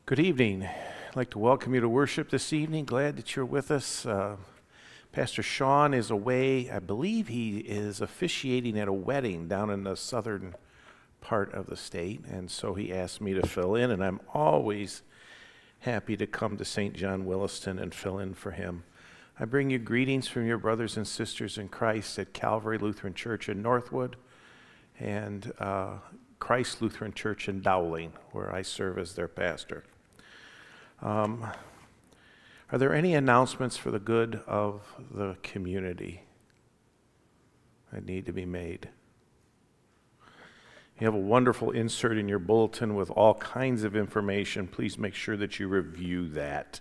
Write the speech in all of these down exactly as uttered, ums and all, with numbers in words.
Good evening. I'd like to welcome you to worship this evening. Glad that you're with us. Uh, Pastor Sean is away. I believe he is officiating at a wedding down in the southern part of the state, and so he asked me to fill in, and I'm always happy to come to Saint John Williston and fill in for him. I bring you greetings from your brothers and sisters in Christ at Calvary Lutheran Church in Northwood and uh, Christ Lutheran Church in Dowling, where I serve as their pastor. Um, are there any announcements for the good of the community that need to be made? You have a wonderful insert in your bulletin with all kinds of information. Please make sure that you review that.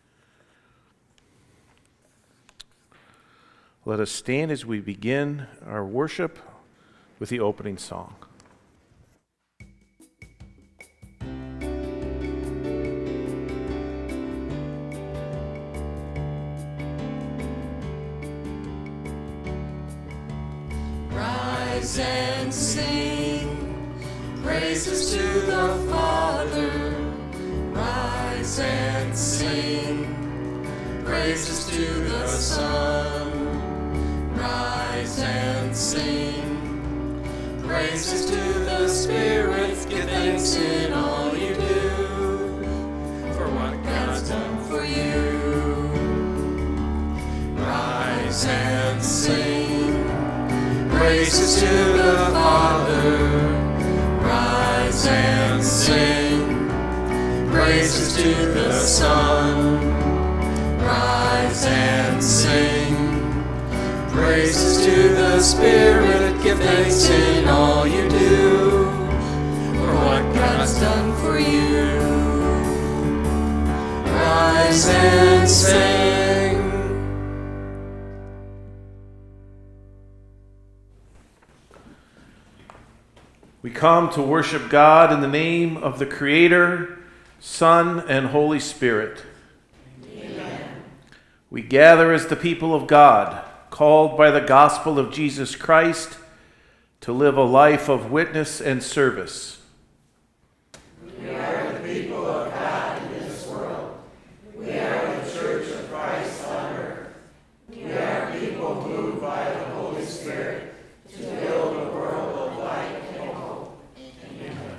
Let us stand as we begin our worship with the opening song. Rise and sing praises to the Father. Rise and sing praises to the Son. Rise and sing praises to the Spirit. Give thanks in all you do for what God's done for you. Rise and sing praises to the Father. Rise and sing praises to the Son. Rise and sing praises to the Spirit. Give thanks in all you do for what God's done for you. Rise and sing. We come to worship God in the name of the Creator, Son, and Holy Spirit. Amen. We gather as the people of God, called by the gospel of Jesus Christ to live a life of witness and service. We are the people of God in this world. We are the Church of Christ on earth. We are people moved by the Holy Spirit to build a world of light and hope. Amen.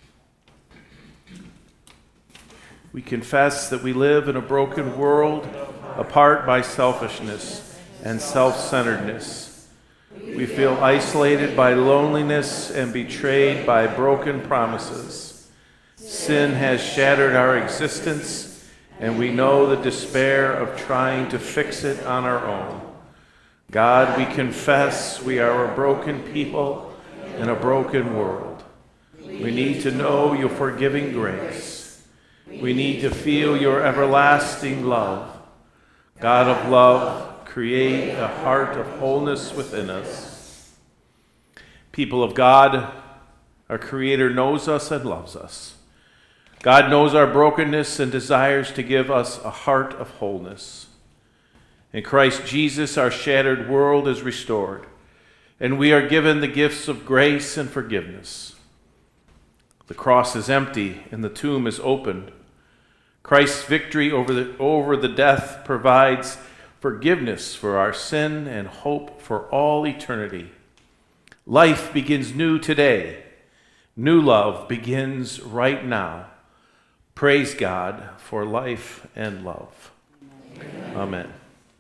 We confess that we live in a broken world apart by selfishness and self-centeredness. We feel isolated by loneliness and betrayed by broken promises. Sin has shattered our existence, and we know the despair of trying to fix it on our own. God, we confess we are a broken people in a broken world. We need to know your forgiving grace. We need to feel your everlasting love. God of love, create a heart of wholeness within us. People of God, our Creator knows us and loves us. God knows our brokenness and desires to give us a heart of wholeness. In Christ Jesus, our shattered world is restored, and we are given the gifts of grace and forgiveness. The cross is empty and the tomb is opened. Christ's victory over the, over the death provides forgiveness for our sin and hope for all eternity. Life begins new today. New love begins right now. Praise God for life and love. Amen. Amen.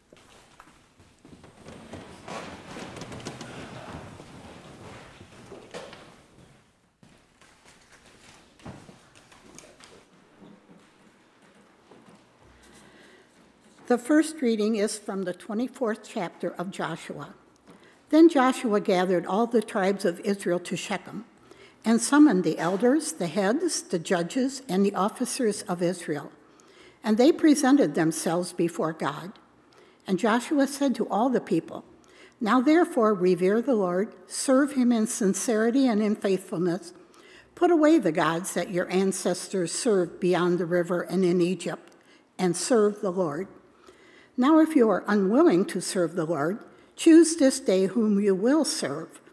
The first reading is from the twenty-fourth chapter of Joshua. Then Joshua gathered all the tribes of Israel to Shechem and summoned the elders, the heads, the judges, and the officers of Israel. And they presented themselves before God. And Joshua said to all the people, "Now therefore revere the Lord, serve him in sincerity and in faithfulness. Put away the gods that your ancestors served beyond the river and in Egypt, and serve the Lord. Now if you are unwilling to serve the Lord, choose this day whom you will serve,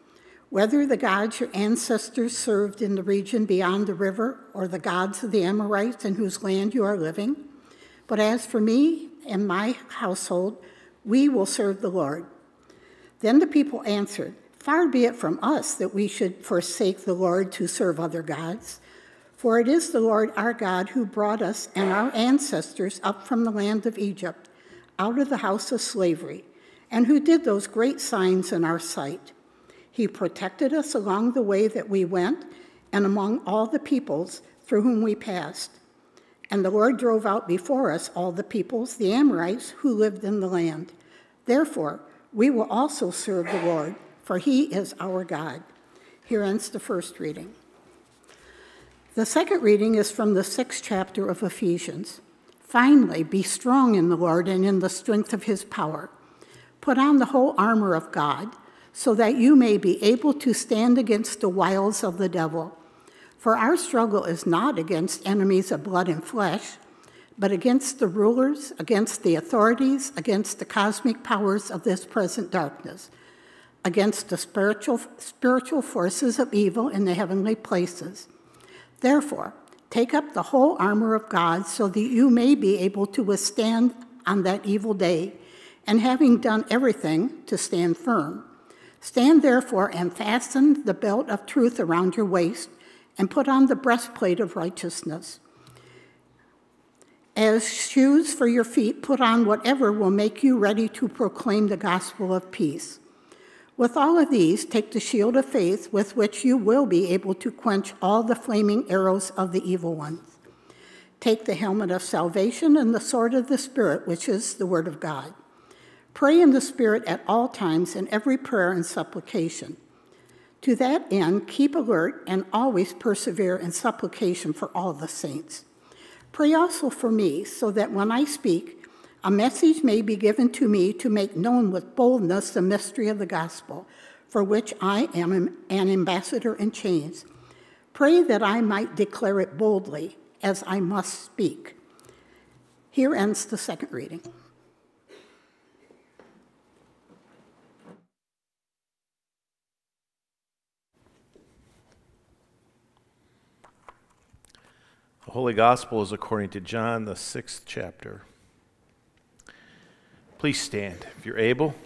whether the gods your ancestors served in the region beyond the river or the gods of the Amorites in whose land you are living. But as for me and my household, we will serve the Lord." Then the people answered, "Far be it from us that we should forsake the Lord to serve other gods. For it is the Lord our God who brought us and our ancestors up from the land of Egypt, out of the house of slavery, and who did those great signs in our sight. He protected us along the way that we went and among all the peoples through whom we passed. And the Lord drove out before us all the peoples, the Amorites, who lived in the land. Therefore, we will also serve the Lord, for he is our God." Here ends the first reading. The second reading is from the sixth chapter of Ephesians. "Finally, be strong in the Lord and in the strength of his power. Put on the whole armor of God, so that you may be able to stand against the wiles of the devil. For our struggle is not against enemies of blood and flesh, but against the rulers, against the authorities, against the cosmic powers of this present darkness, against the spiritual, spiritual forces of evil in the heavenly places. Therefore, take up the whole armor of God so that you may be able to withstand on that evil day, and having done everything, to stand firm. Stand therefore and fasten the belt of truth around your waist, and put on the breastplate of righteousness. As shoes for your feet, put on whatever will make you ready to proclaim the gospel of peace. With all of these, take the shield of faith with which you will be able to quench all the flaming arrows of the evil one. Take the helmet of salvation and the sword of the Spirit, which is the word of God. Pray in the Spirit at all times in every prayer and supplication. To that end, keep alert and always persevere in supplication for all the saints. Pray also for me, so that when I speak, a message may be given to me to make known with boldness the mystery of the gospel, for which I am an ambassador in chains. Pray that I might declare it boldly, as I must speak." Here ends the second reading. The Holy Gospel is according to John, the sixth chapter. Please stand if you're able.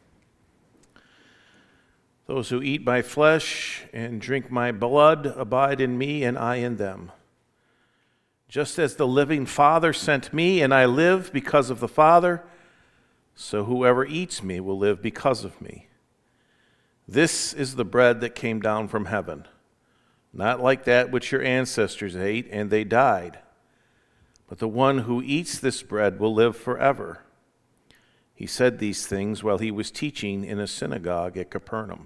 "Those who eat my flesh and drink my blood abide in me, and I in them. Just as the living Father sent me, and I live because of the Father, so whoever eats me will live because of me. This is the bread that came down from heaven, not like that which your ancestors ate, and they died. But the one who eats this bread will live forever." He said these things while he was teaching in a synagogue at Capernaum.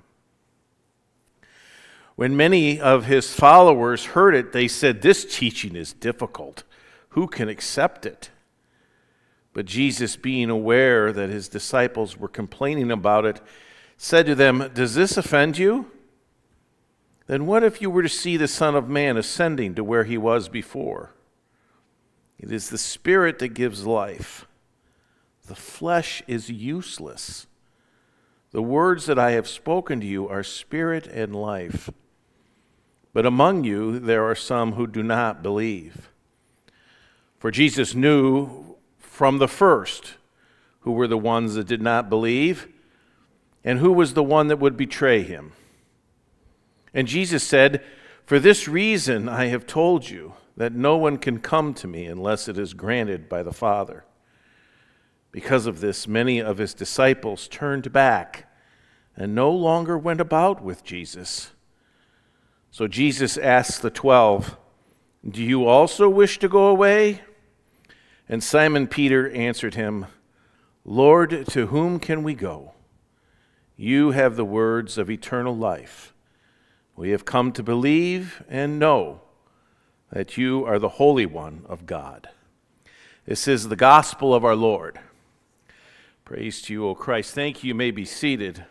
When many of his followers heard it, they said, "This teaching is difficult. Who can accept it?" But Jesus, being aware that his disciples were complaining about it, said to them, "Does this offend you? Then what if you were to see the Son of Man ascending to where he was before? It is the Spirit that gives life. The flesh is useless. The words that I have spoken to you are spirit and life. But among you there are some who do not believe." For Jesus knew from the first who were the ones that did not believe, and who was the one that would betray him. And Jesus said, "For this reason I have told you that no one can come to me unless it is granted by the Father." Because of this, many of his disciples turned back and no longer went about with Jesus. So Jesus asked the twelve, "Do you also wish to go away?" And Simon Peter answered him, "Lord, to whom can we go? You have the words of eternal life. We have come to believe and know that you are the Holy One of God." This is the gospel of our Lord. Praise to you, O Christ. Thank you. You may be seated.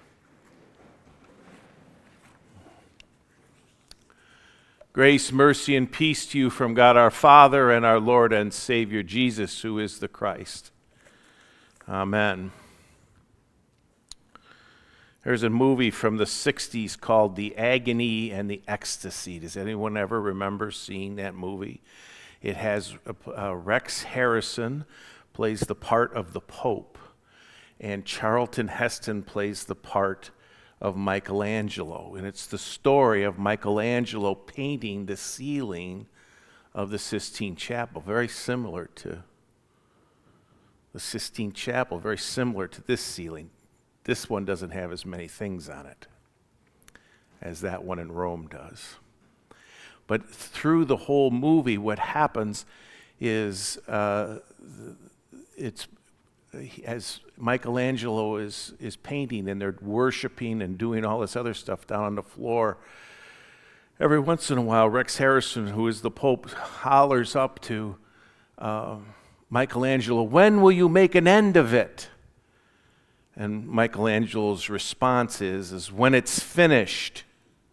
Grace, mercy, and peace to you from God our Father and our Lord and Savior Jesus, who is the Christ. Amen. There's a movie from the sixties called The Agony and the Ecstasy. Does anyone ever remember seeing that movie? It has uh, Rex Harrison plays the part of the Pope, and Charlton Heston plays the part of Michelangelo. And it's the story of Michelangelo painting the ceiling of the Sistine Chapel, very similar to the Sistine Chapel, very similar to this ceiling. This one doesn't have as many things on it as that one in Rome does. But through the whole movie, what happens is uh, it's as Michelangelo is, is painting and they're worshiping and doing all this other stuff down on the floor, every once in a while, Rex Harrison, who is the Pope, hollers up to uh, Michelangelo, "When will you make an end of it?" And Michelangelo's response is, is when it's finished.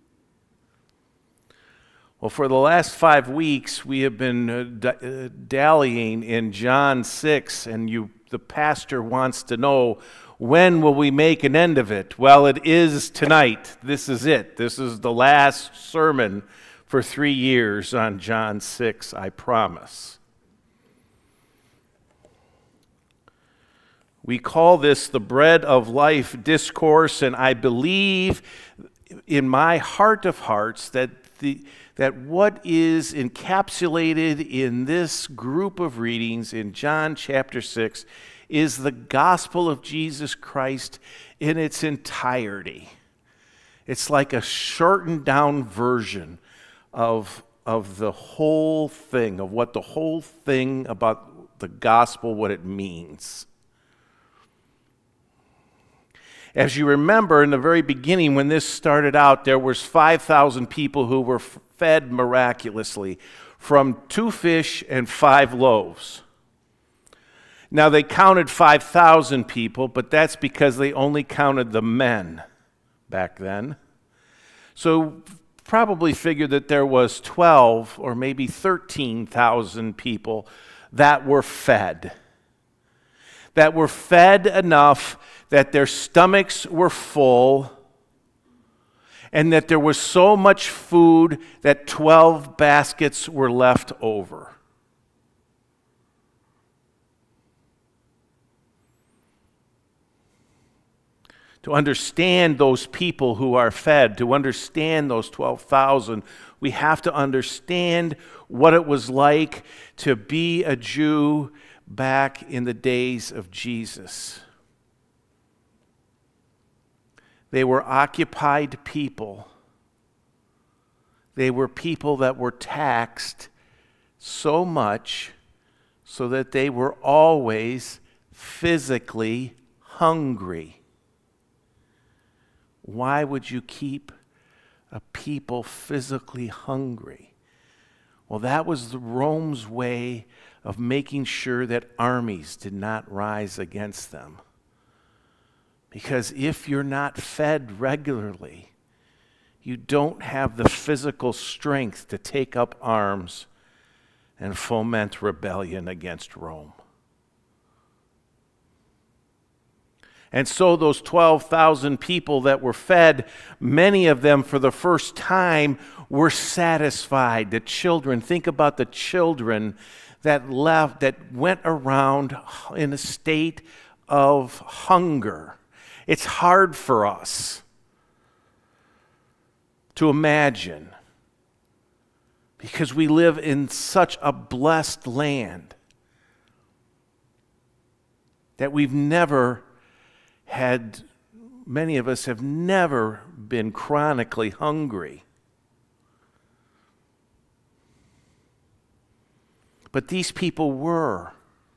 Well, for the last five weeks, we have been uh, d- uh, dallying in John six, and you, the pastor wants to know, when will we make an end of it? Well, it is tonight. This is it. This is the last sermon for three years on John six, I promise. We call this the Bread of Life discourse, and I believe in my heart of hearts that the that what is encapsulated in this group of readings in John chapter six is the gospel of Jesus Christ in its entirety. It's like a shortened down version of, of the whole thing, of what the whole thing about the gospel, what it means. As you remember, in the very beginning, when this started out, there was five thousand people who were fed miraculously from two fish and five loaves. Now, they counted five thousand people, but that's because they only counted the men back then. So probably figured that there was twelve or maybe thirteen thousand people that were fed. That were fed enough that their stomachs were full, and that there was so much food that twelve baskets were left over. To understand those people who are fed, to understand those twelve thousand, we have to understand what it was like to be a Jew back in the days of Jesus. They were occupied people. They were people that were taxed so much so that they were always physically hungry. Why would you keep a people physically hungry? Well, that was the Rome's way of making sure that armies did not rise against them. Because if you're not fed regularly, you don't have the physical strength to take up arms and foment rebellion against Rome. And so those twelve thousand people that were fed, many of them for the first time were satisfied. The children, think about the children that left, that went around in a state of hunger. It's hard for us to imagine because we live in such a blessed land that we've never had, many of us have never been chronically hungry. But these people were.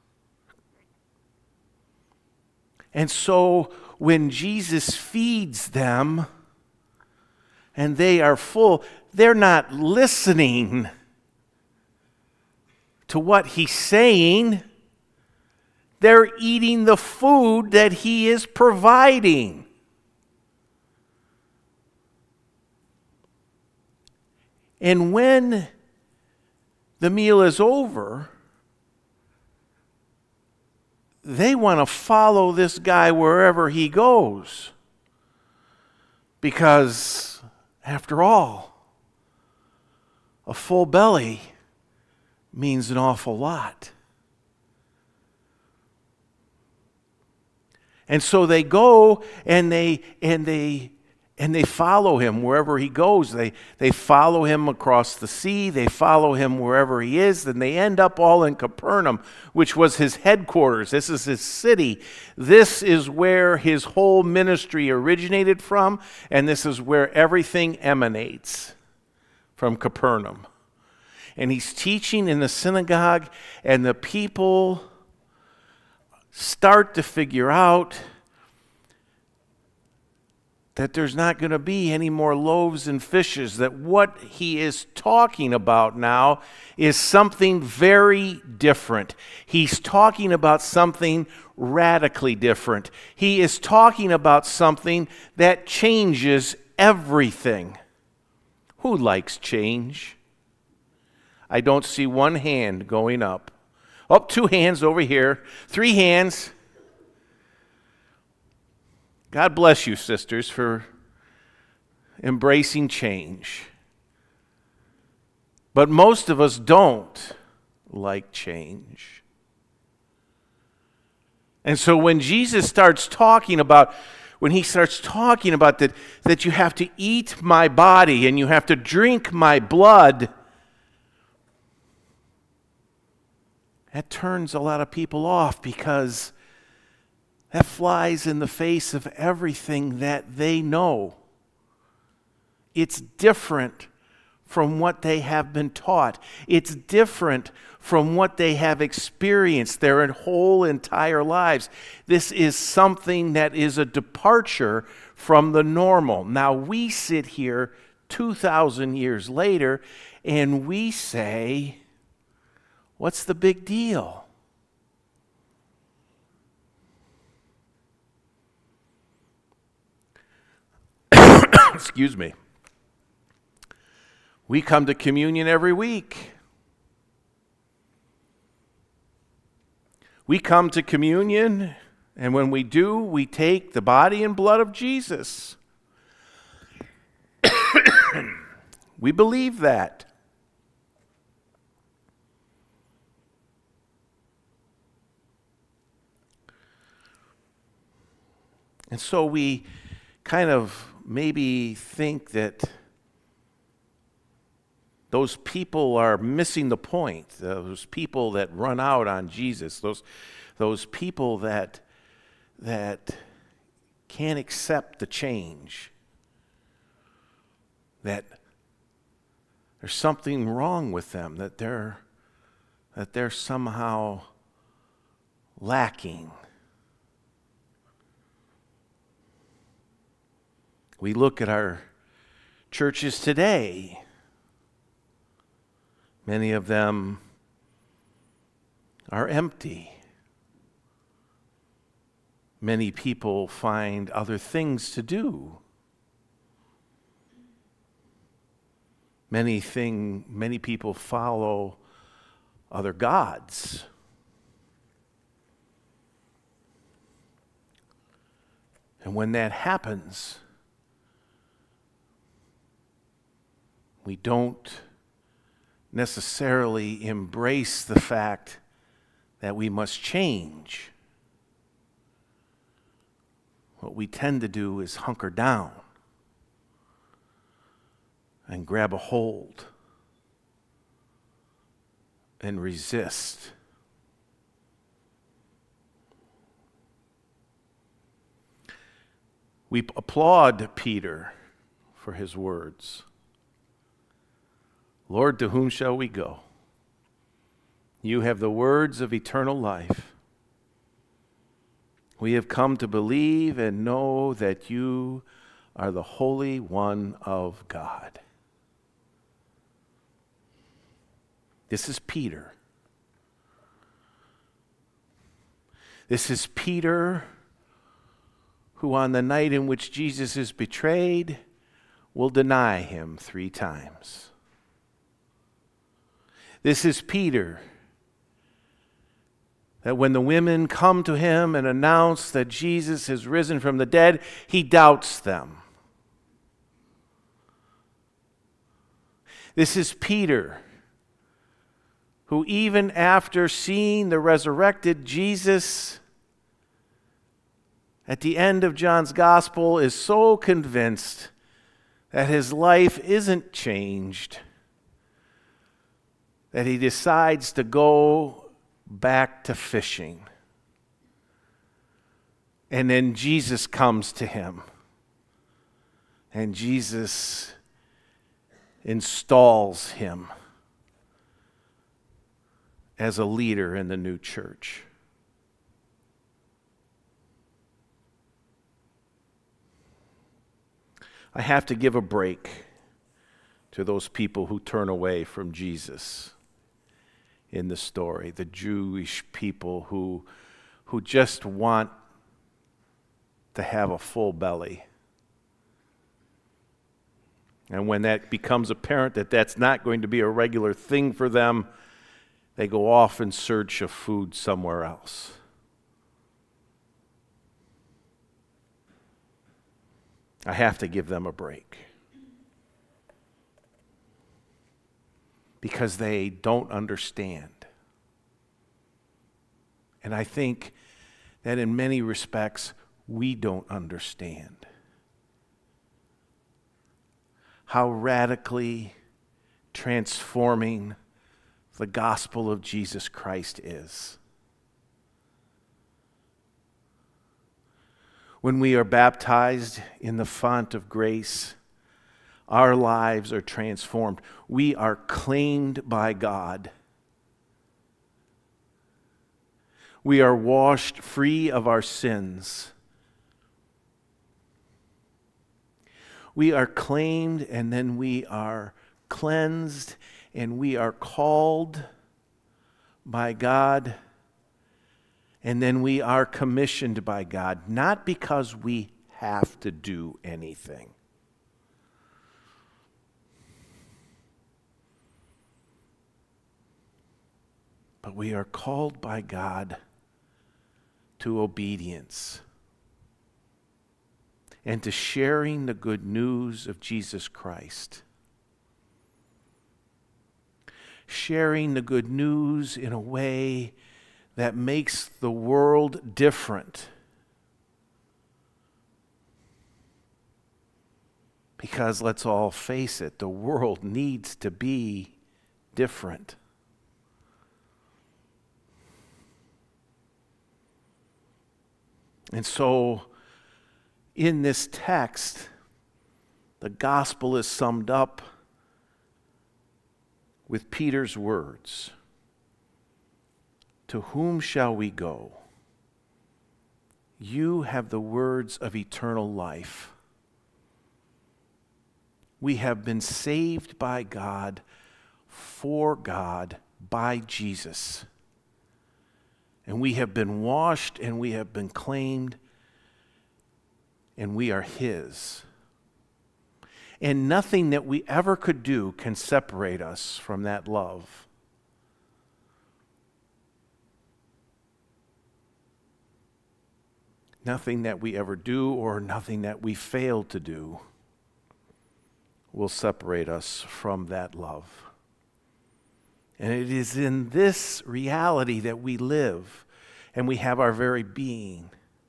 And so when Jesus feeds them and they are full, they're not listening to what he's saying. They're eating the food that he is providing. And when the meal is over, they want to follow this guy wherever he goes. Because, after all, a full belly means an awful lot. And so they go and they and they and they follow him wherever he goes. They they follow him across the sea, they follow him wherever he is, and they end up all in Capernaum, which was his headquarters. This is his city. This is where his whole ministry originated from, and this is where everything emanates, from Capernaum. And he's teaching in the synagogue, and the people start to figure out that there's not going to be any more loaves and fishes, that what he is talking about now is something very different. He's talking about something radically different. He is talking about something that changes everything. Who likes change? I don't see one hand going up. Oh, two hands over here. Three hands. God bless you, sisters, for embracing change. But most of us don't like change. And so when Jesus starts talking about, when he starts talking about that, that you have to eat my body and you have to drink my blood, that turns a lot of people off, because that flies in the face of everything that they know. It's different from what they have been taught. It's different from what they have experienced their whole entire lives. This is something that is a departure from the normal. Now we sit here two thousand years later and we say, what's the big deal? Excuse me. We come to communion every week. We come to communion, and when we do, we take the body and blood of Jesus. We believe that. And so we kind of maybe think that those people are missing the point. Those people that run out on Jesus, those, those people that, that can't accept the change, that there's something wrong with them, that they're, that they're somehow lacking. We look at our churches today. Many of them are empty. Many people find other things to do. Many thing, many people follow other gods. And when that happens, we don't necessarily embrace the fact that we must change. What we tend to do is hunker down and grab a hold and resist. We applaud Peter for his words. Lord, to whom shall we go? You have the words of eternal life. We have come to believe and know that you are the Holy One of God. This is Peter. This is Peter, who on the night in which Jesus is betrayed will deny him three times. This is Peter, that when the women come to him and announce that Jesus has risen from the dead, he doubts them. This is Peter, who even after seeing the resurrected Jesus at the end of John's gospel is so convinced that his life isn't changed that he decides to go back to fishing. And then Jesus comes to him. And Jesus installs him as a leader in the new church. I have to give a break to those people who turn away from Jesus in the story, the Jewish people who, who just want to have a full belly. And when that becomes apparent that that's not going to be a regular thing for them, they go off in search of food somewhere else. I have to give them a break. Because they don't understand. And I think that in many respects, we don't understand how radically transforming the gospel of Jesus Christ is. When we are baptized in the font of grace, our lives are transformed. We are claimed by God. We are washed free of our sins. We are claimed, and then we are cleansed, and we are called by God, and then we are commissioned by God, not because we have to do anything. But we are called by God to obedience and to sharing the good news of Jesus Christ. Sharing the good news in a way that makes the world different. Because let's all face it, the world needs to be different. And so, in this text, the gospel is summed up with Peter's words. To whom shall we go? You have the words of eternal life. We have been saved by God, for God, by Jesus. And we have been washed, and we have been claimed, and we are His. And nothing that we ever could do can separate us from that love. Nothing that we ever do or nothing that we fail to do will separate us from that love. And it is in this reality that we live and we have our very being.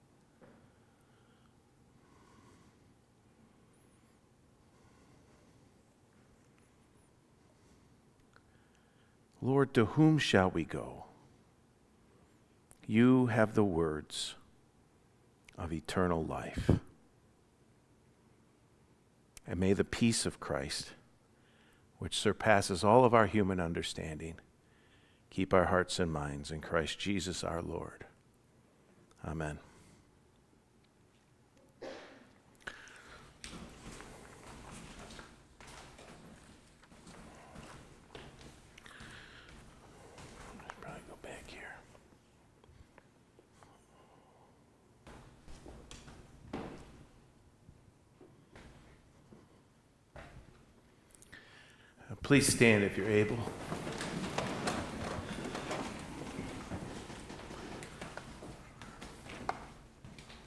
Lord, to whom shall we go? You have the words of eternal life. And may the peace of Christ, which surpasses all of our human understanding, keep our hearts and minds in Christ Jesus our Lord. Amen. Probably go back here. Please stand if you're able.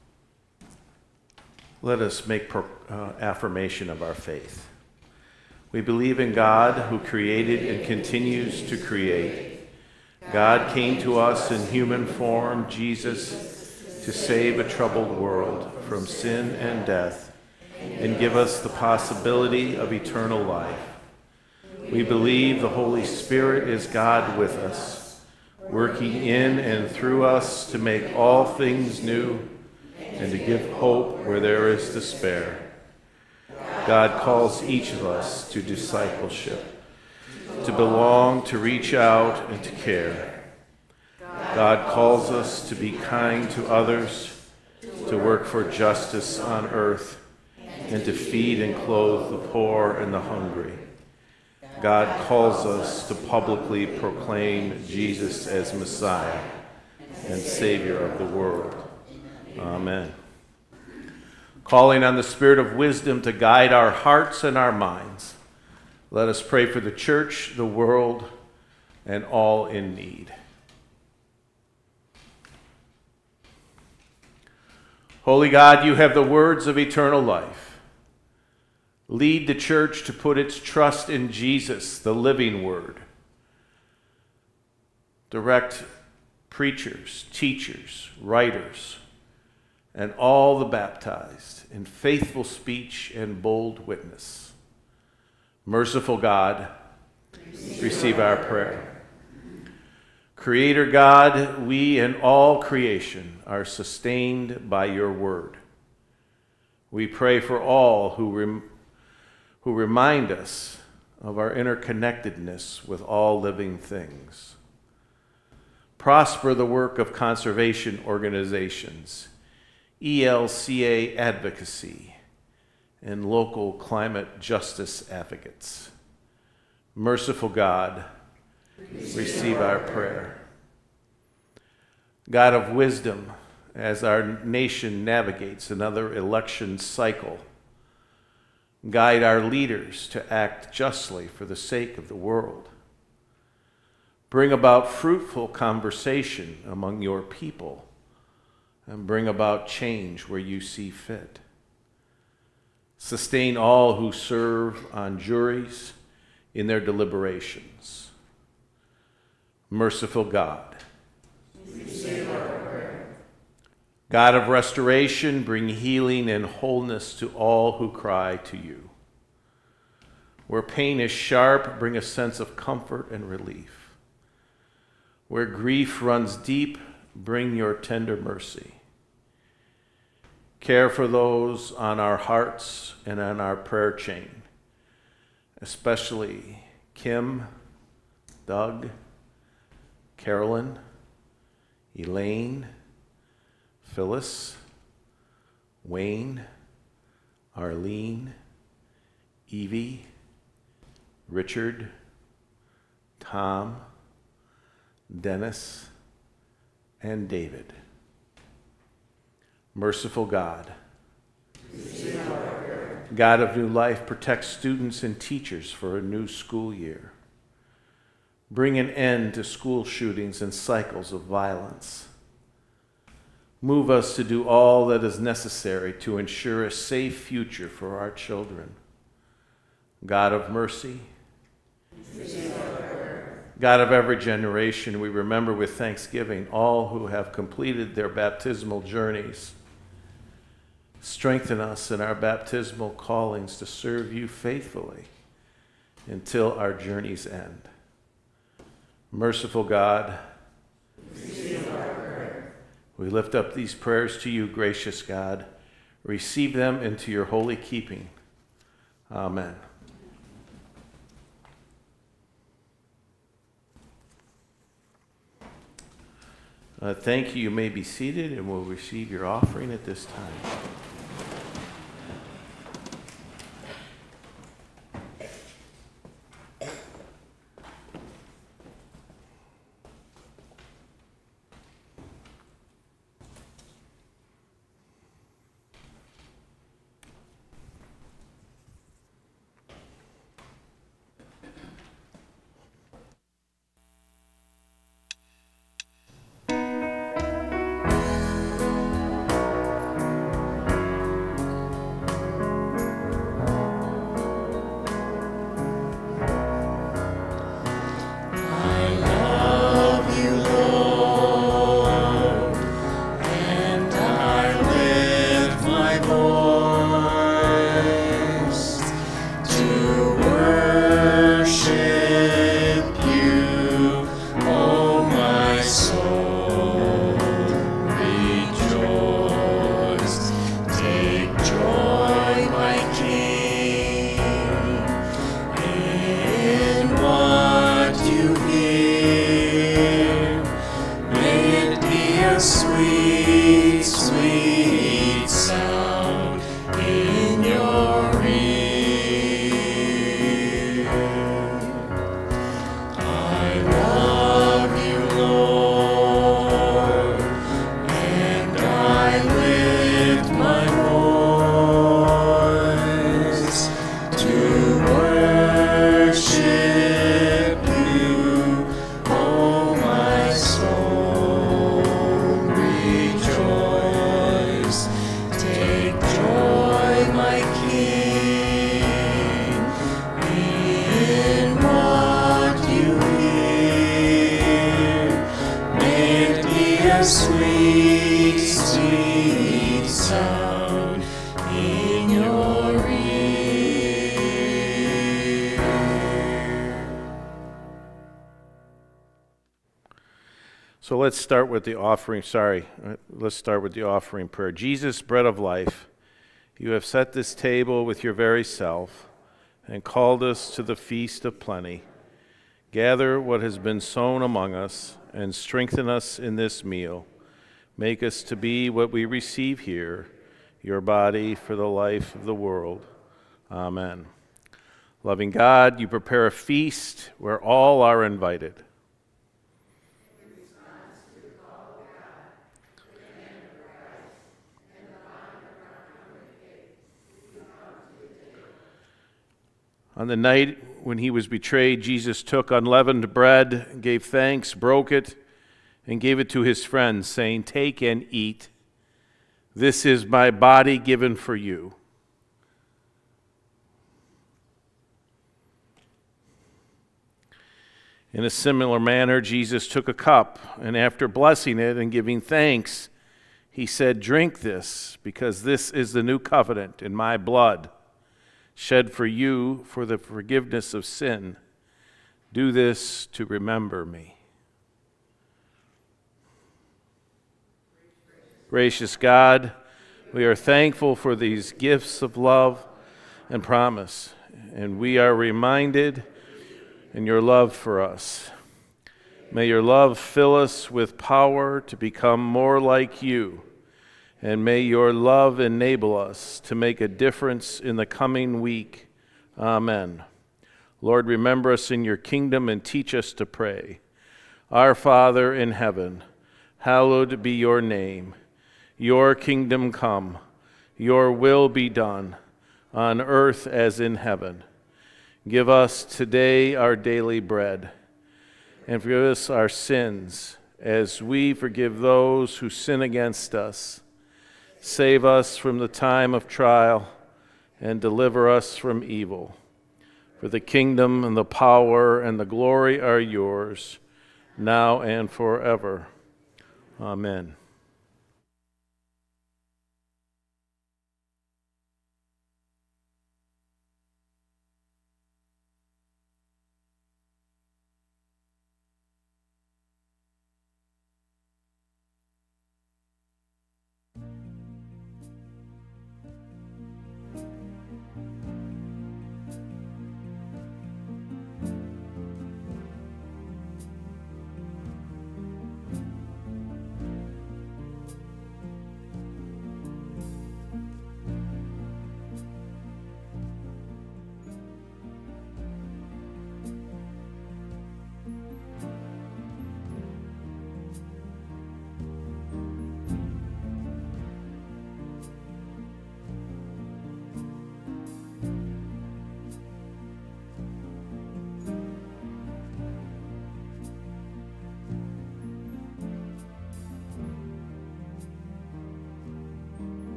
Let us make pro, uh, affirmation of our faith. We believe in God who created and continues to create. God came to us in human form, Jesus, to save a troubled world from sin and death and give us the possibility of eternal life. We believe the Holy Spirit is God with us, working in and through us to make all things new and to give hope where there is despair. God calls each of us to discipleship, to belong, to reach out, and to care. God calls us to be kind to others, to work for justice on earth, and to feed and clothe the poor and the hungry. God calls us to publicly proclaim Jesus as Messiah and Savior of the world. Amen. Calling on the Spirit of wisdom to guide our hearts and our minds, let us pray for the church, the world, and all in need. Holy God, you have the words of eternal life. Lead the church to put its trust in Jesus, the living word. Direct preachers, teachers, writers, and all the baptized in faithful speech and bold witness. Merciful God, receive our prayer. Creator God, we and all creation are sustained by your word. We pray for all who rem- who remind us of our interconnectedness with all living things. Prosper the work of conservation organizations, E L C A advocacy, and local climate justice advocates. Merciful God, receive our prayer. God of wisdom, as our nation navigates another election cycle, guide our leaders to act justly for the sake of the world. Bring about fruitful conversation among your people, and bring about change where you see fit. Sustain all who serve on juries in their deliberations. Merciful God, receive our prayer. God of restoration, bring healing and wholeness to all who cry to you. Where pain is sharp, bring a sense of comfort and relief. Where grief runs deep, bring your tender mercy. Care for those on our hearts and on our prayer chain, especially Kim, Doug, Carolyn, Elaine, Phyllis, Wayne, Arlene, Evie, Richard, Tom, Dennis, and David. Merciful God, God of new life, protect students and teachers for a new school year. Bring an end to school shootings and cycles of violence. Move us to do all that is necessary to ensure a safe future for our children. God of mercy, God of every generation, we remember with thanksgiving all who have completed their baptismal journeys. Strengthen us in our baptismal callings to serve you faithfully until our journey's end. Merciful God, we lift up these prayers to you, gracious God. Receive them into your holy keeping. Amen. Uh, thank you. You may be seated, and we'll receive your offering at this time. sweet, sweet sound in your ear. I love you, Lord, and I lift my voice to worship you, oh my soul, rejoice. Take joy, my King, in what you hear. May it be a sweet, sweet sound in your ear. So let's start with the offering. Sorry, uh, let's start with the offering prayer. Jesus, bread of life, you have set this table with your very self and called us to the feast of plenty. Gather what has been sown among us and strengthen us in this meal. Make us to be what we receive here, your body for the life of the world. Amen. Loving God, you prepare a feast where all are invited. On the night when he was betrayed, Jesus took unleavened bread, gave thanks, broke it, and gave it to his friends, saying, "Take and eat. This is my body given for you." In a similar manner, Jesus took a cup, and after blessing it and giving thanks, he said, "Drink this, because this is the new covenant in my blood, shed for you for the forgiveness of sin. Do this to remember me." Gracious God, we are thankful for these gifts of love and promise, and we are reminded in your love for us. May your love fill us with power to become more like you, and may your love enable us to make a difference in the coming week. Amen. Lord, remember us in your kingdom and teach us to pray. Our Father in heaven, hallowed be your name. Your kingdom come, your will be done, on earth as in heaven. Give us today our daily bread, and forgive us our sins as we forgive those who sin against us. Save us from the time of trial and deliver us from evil. For the kingdom and the power and the glory are yours, now and forever. Amen.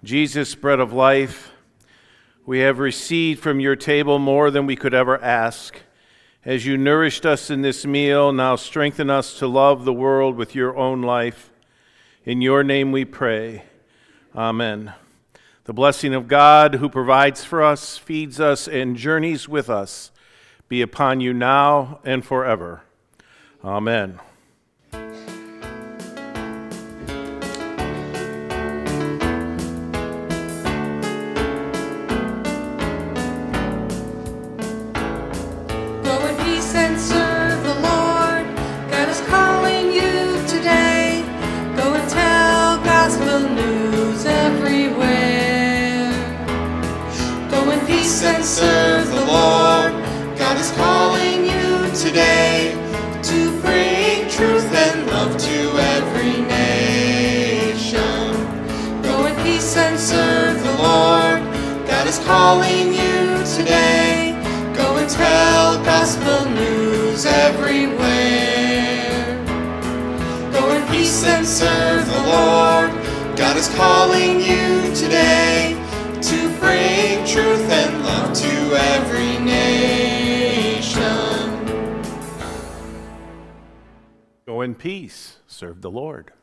Jesus, bread of life, we have received from your table more than we could ever ask. As you nourished us in this meal, now strengthen us to love the world with your own life. In your name we pray. Amen. The blessing of God, who provides for us, feeds us, and journeys with us, be upon you now and forever. Amen. And serve the Lord. God is calling you today. Go and tell gospel news everywhere. Go in peace and serve the Lord. God is calling you today to bring truth and love to every nation. Go in peace and serve the Lord. God is calling you today. Go and tell gospel news everywhere. Go in peace and serve the Lord. God is calling you today to bring truth and love to every nation. Go in peace. Serve the Lord.